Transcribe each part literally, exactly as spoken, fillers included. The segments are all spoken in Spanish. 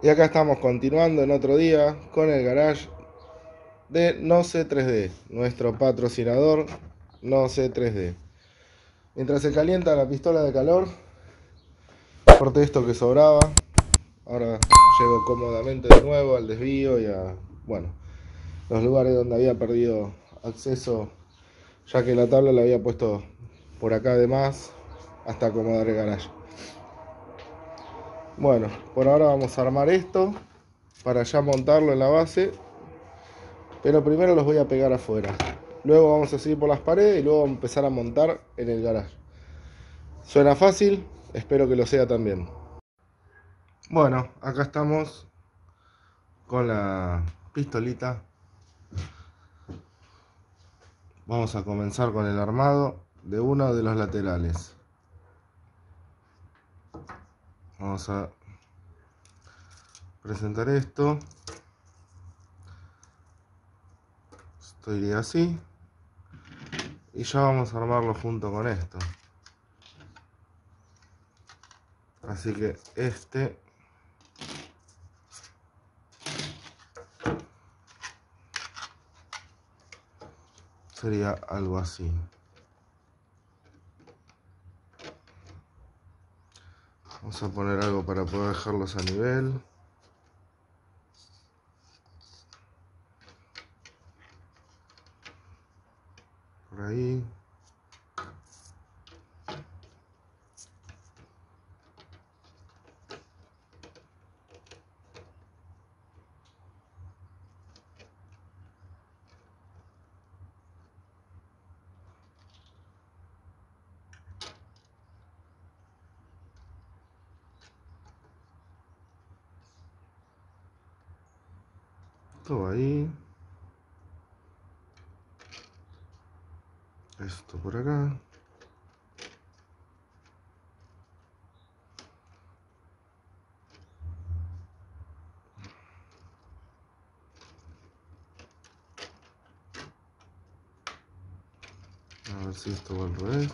Y acá estamos continuando en otro día con el garage de Noce tres D, nuestro patrocinador Noce tres D. Mientras se calienta la pistola de calor, corté esto que sobraba. Ahora llego cómodamente de nuevo al desvío y a, bueno, los lugares donde había perdido acceso, ya que la tabla la había puesto por acá además hasta acomodar el garage. Bueno, por ahora vamos a armar esto para ya montarlo en la base, pero primero los voy a pegar afuera. Luego vamos a seguir por las paredes y luego vamos a empezar a montar en el garage. Suena fácil, espero que lo sea también. Bueno, acá estamos con la pistolita. Vamos a comenzar con el armado de uno de los laterales. Vamos a presentar esto. Esto iría así. Y ya vamos a armarlo junto con esto. Así que este sería algo así. Vamos a poner algo para poder dejarlos a nivel. Por ahí. Todo ahí. Esto por acá. A ver si esto va al revés.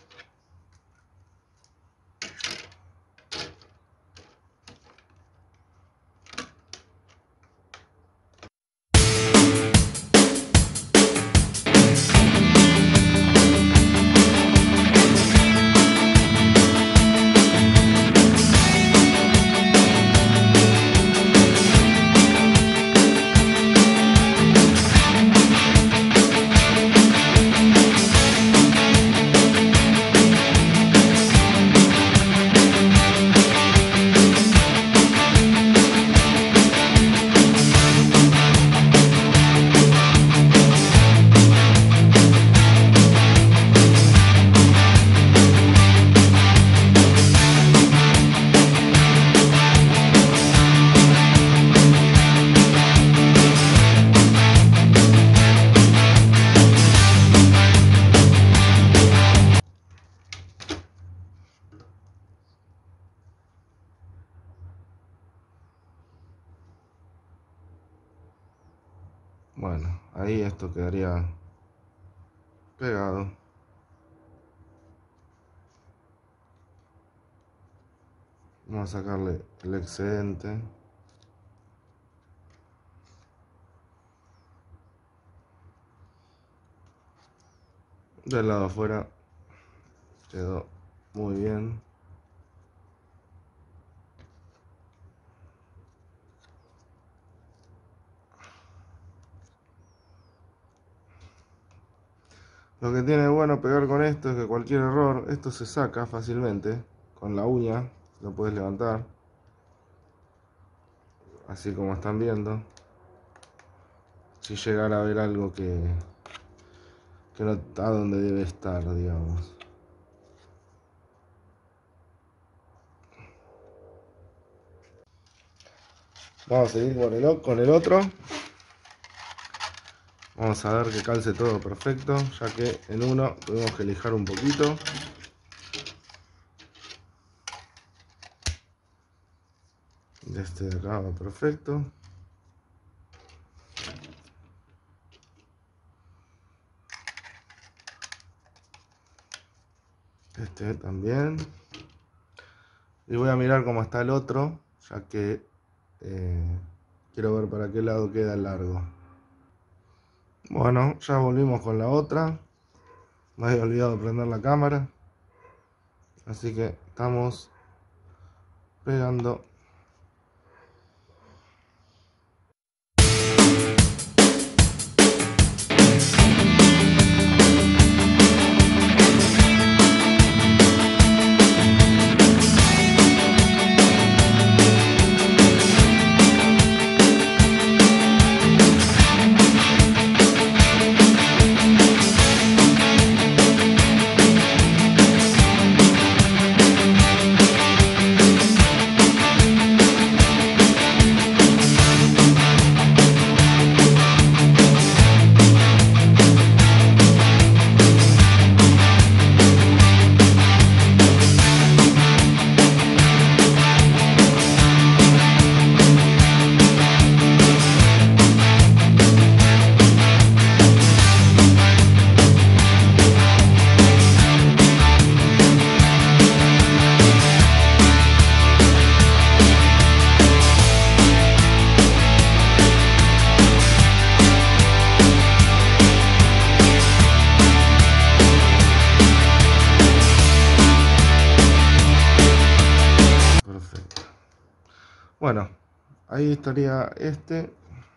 Bueno, ahí esto quedaría pegado. Vamos a sacarle el excedente. Del lado afuera quedó muy bien. Lo que tiene de bueno pegar con esto es que cualquier error, esto se saca fácilmente. Con la uña lo puedes levantar. Así como están viendo. Si llegara a ver algo que, que no está donde debe estar, digamos. Vamos a seguir con el, con el otro. Vamos a ver que calce todo perfecto, ya que en uno tuvimos que lijar un poquito. Este de acá va perfecto. Este también. Y voy a mirar cómo está el otro, ya que eh, quiero ver para qué lado queda el largo. Bueno, ya volvimos con la otra. Me había olvidado prender la cámara, así que estamos pegando. Perfecto. Bueno, ahí estaría este.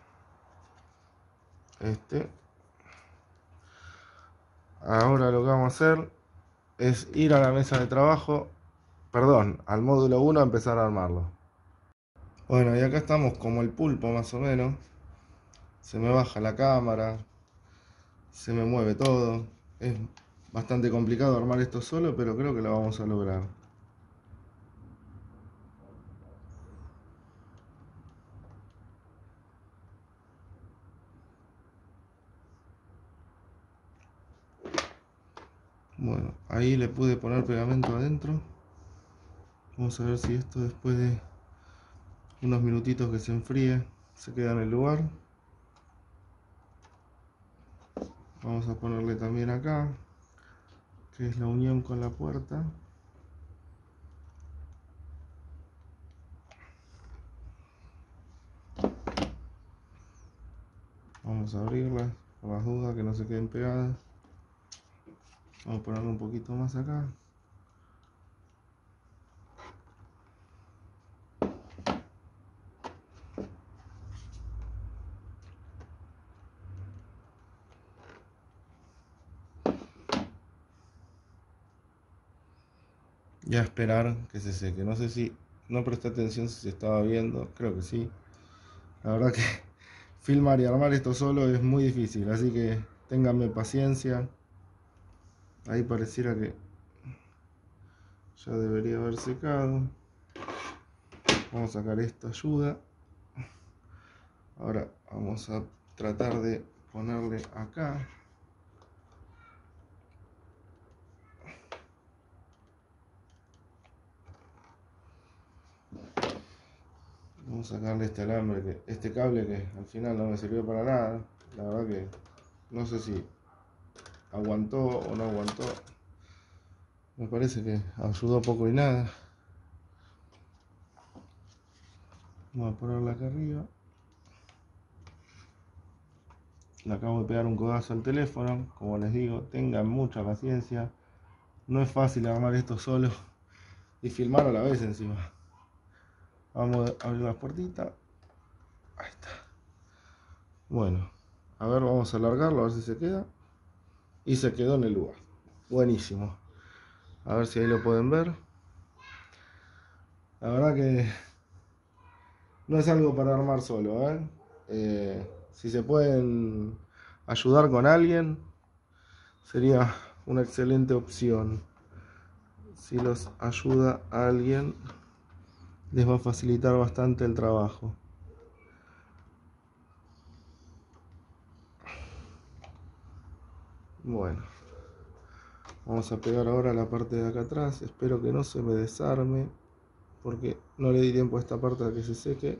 Este. Ahora lo que vamos a hacer es ir a la mesa de trabajo, perdón, al módulo uno a empezar a armarlo. Bueno, y acá estamos como el pulpo más o menos. Se me baja la cámara, se me mueve todo. Es bastante complicado armar esto solo, pero creo que lo vamos a lograr. Bueno, ahí le pude poner pegamento adentro. Vamos a ver si esto después de unos minutitos que se enfríe se queda en el lugar. Vamos a ponerle también acá, que es la unión con la puerta. Vamos a abrirlas por las dudas que no se queden pegadas. Vamos a ponerle un poquito más acá. Y a esperar que se seque. No sé si, no presté atención si se estaba viendo, creo que sí. La verdad que filmar y armar esto solo es muy difícil, así que ténganme paciencia. Ahí pareciera que ya debería haber secado. Vamos a sacar esta ayuda. Ahora vamos a tratar de ponerle acá. Vamos a sacarle este alambre, que, este cable que al final no me sirvió para nada. La verdad que no sé si aguantó o no aguantó. Me parece que ayudó poco y nada. Vamos a ponerla acá arriba. Le acabo de pegar un codazo al teléfono. Como les digo, tengan mucha paciencia. No es fácil armar esto solo y filmar a la vez encima. Vamos a abrir las puertitas. Ahí está. Bueno, a ver, vamos a alargarlo, a ver si se queda. Y se quedó en el lugar. Buenísimo. A ver si ahí lo pueden ver. La verdad que no es algo para armar solo, ¿eh? Eh, si se pueden ayudar con alguien, sería una excelente opción. Si los ayuda a alguien, les va a facilitar bastante el trabajo. Bueno, vamos a pegar ahora la parte de acá atrás. Espero que no se me desarme, porque no le di tiempo a esta parte a que se seque.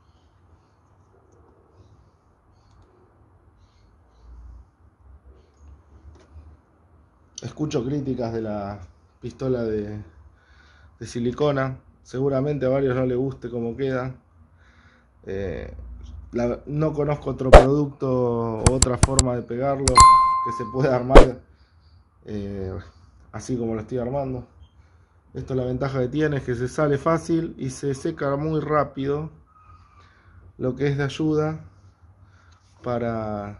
Escucho críticas de la pistola de, de silicona. Seguramente a varios no les guste cómo queda. Eh, la, no conozco otro producto o otra forma de pegarlo que se pueda armar eh, así como lo estoy armando. Esto, la ventaja que tiene es que se sale fácil y se seca muy rápido, lo que es de ayuda para,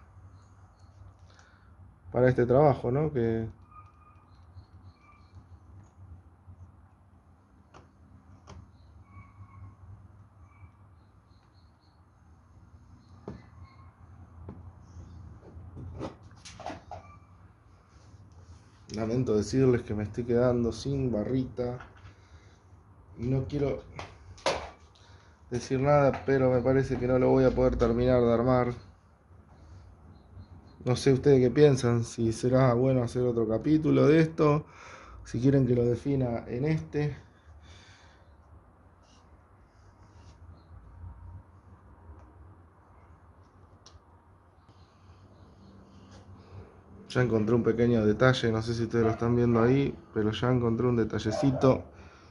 para este trabajo, ¿no? Que lamento decirles que me estoy quedando sin barrita y no quiero decir nada, pero me parece que no lo voy a poder terminar de armar. No sé ustedes qué piensan, si será bueno hacer otro capítulo de esto, si quieren que lo defina en este. Ya encontré un pequeño detalle, no sé si ustedes lo están viendo ahí, pero ya encontré un detallecito,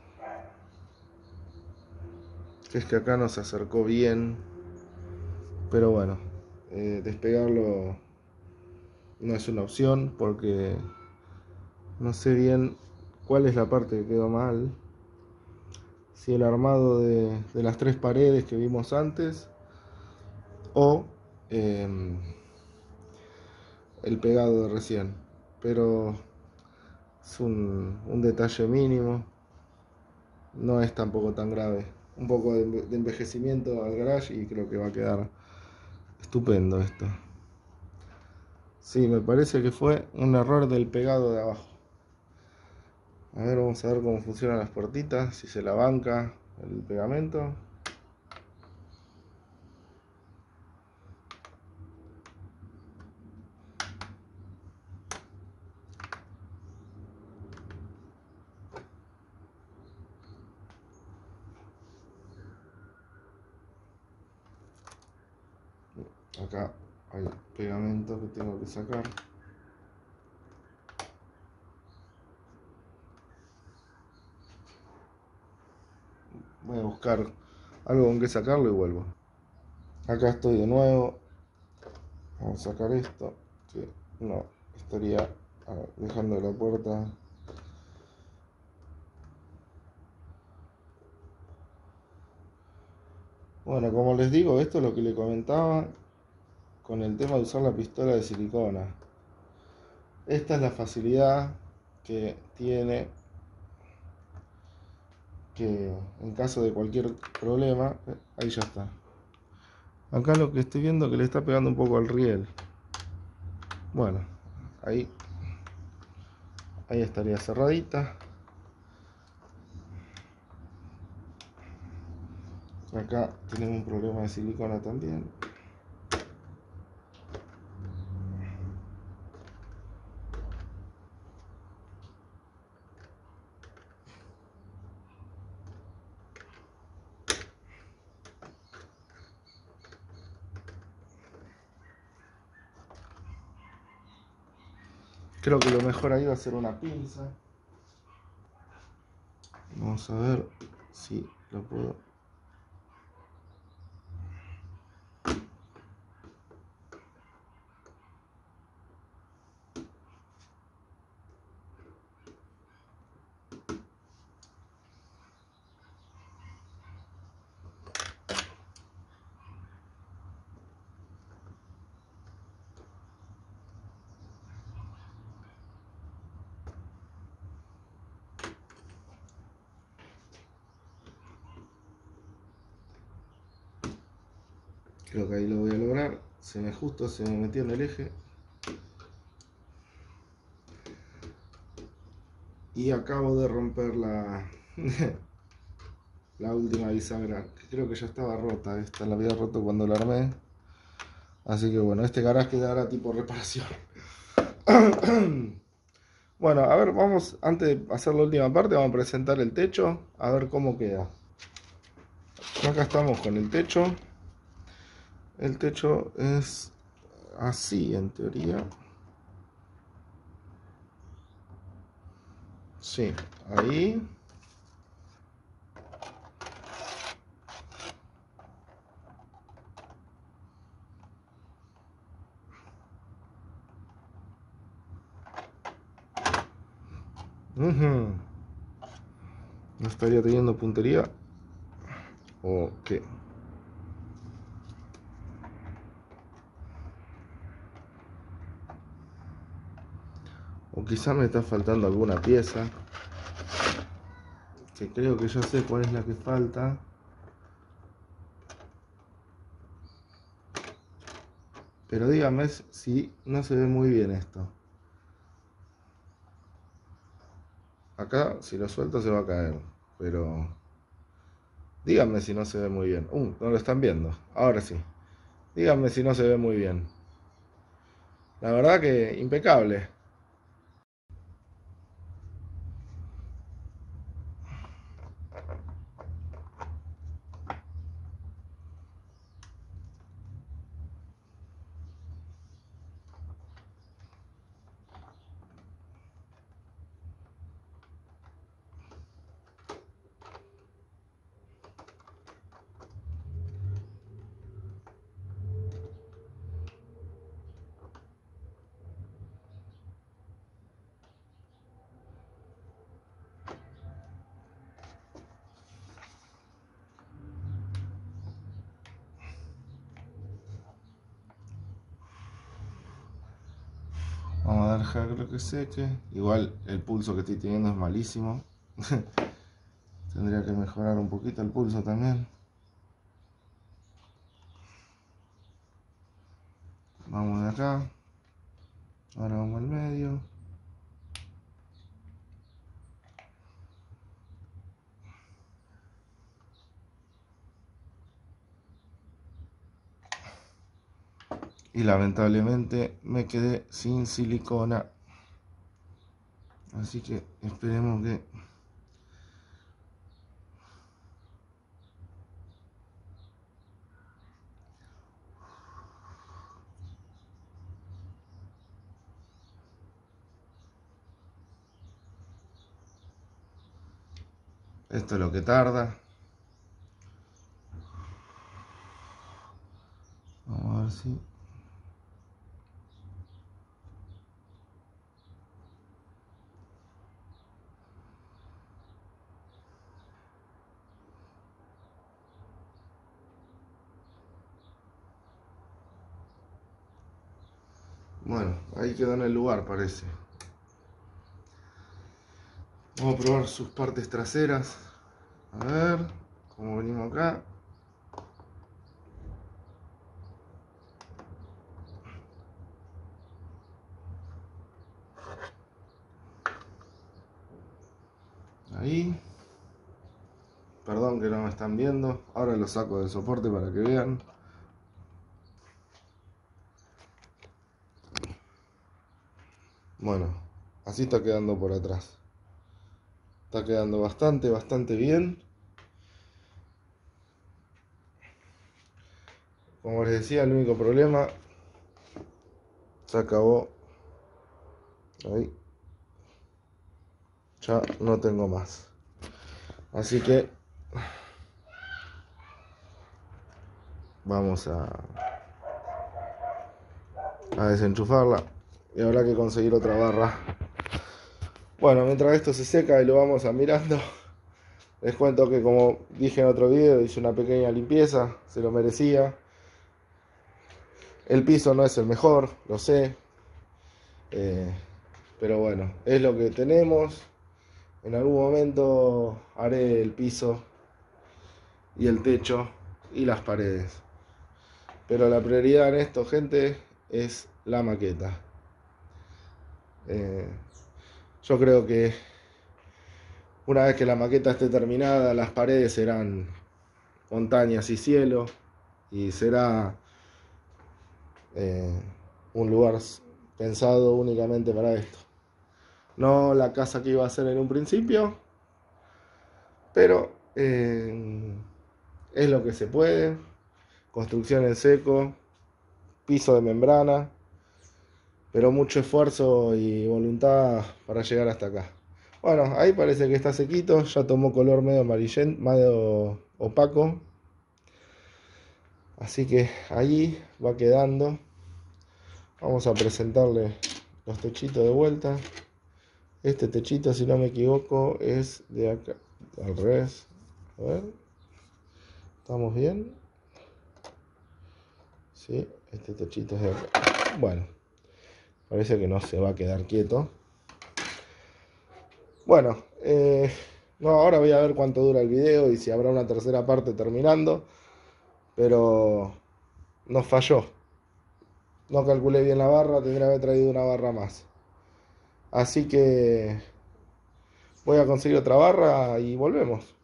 que es que acá no se acercó bien, pero bueno, eh, despegarlo no es una opción porque no sé bien cuál es la parte que quedó mal, si el armado de, de las tres paredes que vimos antes o eh, el pegado de recién, pero es un, un detalle mínimo, no es tampoco tan grave. Un poco de, de envejecimiento al garage y creo que va a quedar estupendo esto. Sí, me parece que fue un error del pegado de abajo. A ver, vamos a ver cómo funcionan las puertitas, si se la banca el pegamento. Acá hay pegamento que tengo que sacar. Voy a buscar algo con que sacarlo y vuelvo. Acá estoy de nuevo. Vamos a sacar esto, que no estaría dejando la puerta. Bueno, como les digo, esto es lo que le comentaba con el tema de usar la pistola de silicona. Esta es la facilidad que tiene, que en caso de cualquier problema, ahí ya está. Acá lo que estoy viendo es que le está pegando un poco al riel. Bueno, ahí, ahí estaría cerradita. Acá tenemos un problema de silicona también. Creo que lo mejor ahí va a ser una pinza. Vamos a ver si lo puedo. Creo que ahí lo voy a lograr. Se me justo se me metió en el eje. Y acabo de romper la la última bisagra, que creo que ya estaba rota. Esta la había roto cuando la armé. Así que bueno, este garage quedará tipo reparación. Bueno, a ver, vamos, antes de hacer la última parte, vamos a presentar el techo, a ver cómo queda. Acá estamos con el techo. El techo es así en teoría. Sí, ahí. Uh-huh. ¿No estaría teniendo puntería? ¿O qué? O quizá me está faltando alguna pieza. Que creo que ya sé cuál es la que falta. Pero dígame si no se ve muy bien esto. Acá, si lo suelto, se va a caer. Pero díganme si no se ve muy bien. Uh, no lo están viendo. Ahora sí. Díganme si no se ve muy bien. La verdad que impecable. Vamos a dejar que seque. Igual el pulso que estoy teniendo es malísimo. Tendría que mejorar un poquito el pulso también. Vamos de acá. Ahora vamos al medio. Y lamentablemente me quedé sin silicona. Así que esperemos que... Esto es lo que tarda. Vamos a ver si... Bueno, ahí quedó en el lugar, parece. Vamos a probar sus partes traseras. A ver, cómo venimos acá. Ahí. Perdón que no me están viendo. Ahora lo saco del soporte para que vean. Bueno, así está quedando por atrás. Está quedando bastante, bastante bien. Como les decía, el único problema... Se acabó. Ahí. Ya no tengo más. Así que... Vamos a... A desenchufarla. Y habrá que conseguir otra barra. Bueno, mientras esto se seca y lo vamos a mirando, les cuento que, como dije en otro video, hice una pequeña limpieza, se lo merecía. El piso no es el mejor, lo sé, eh, pero bueno, es lo que tenemos. En algún momento haré el piso y el techo y las paredes, pero la prioridad en esto, gente, es la maqueta. eh, yo creo que una vez que la maqueta esté terminada, las paredes serán montañas y cielo, y será eh, un lugar pensado únicamente para esto. No la casa que iba a hacer en un principio, pero eh, es lo que se puede. Construcción en seco, piso de membrana, pero mucho esfuerzo y voluntad para llegar hasta acá. Bueno, ahí parece que está sequito, ya tomó color medio amarillento, medio opaco. Así que ahí va quedando. Vamos a presentarle los techitos de vuelta. Este techito, si no me equivoco, es de acá. Al revés. A ver. ¿Estamos bien? Sí, este techito es de acá. Bueno, parece que no se va a quedar quieto. Bueno, eh, no, ahora voy a ver cuánto dura el video y si habrá una tercera parte terminando. Pero nos falló. No calculé bien la barra, tendría que haber traído una barra más. Así que voy a conseguir otra barra y volvemos.